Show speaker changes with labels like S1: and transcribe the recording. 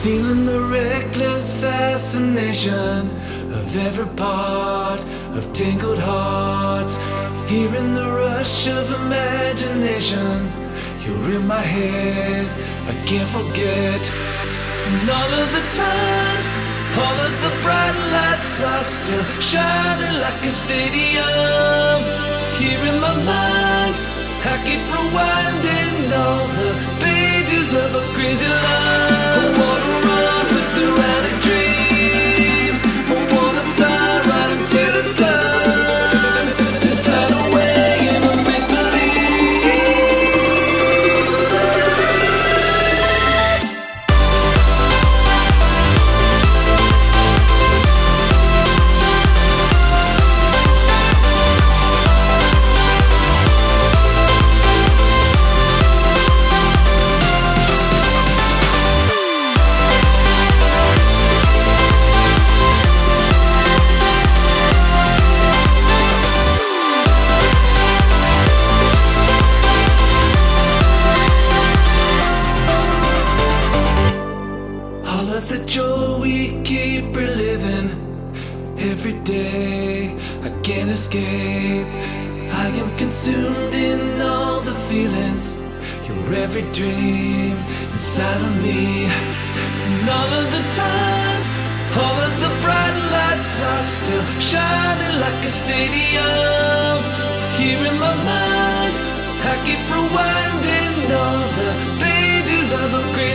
S1: feeling the reckless fascination of every part of tangled hearts. Hearing the rush of imagination, you're in my head, I can't forget. And all of the times, all of the bright lights are still shining like a stadium. Here in my mind, I keep rewinding all the pages of a crazy love. I wanna run with erratic dreams, I wanna fly right into the sun, just hide away in a make-believe. The joy we keep reliving every day, I can't escape. I am consumed in all the feelings, your every dream inside of me. And all of the times, all of the bright lights are still shining like a stadium. Here in my mind, I keep rewinding all the pages of a great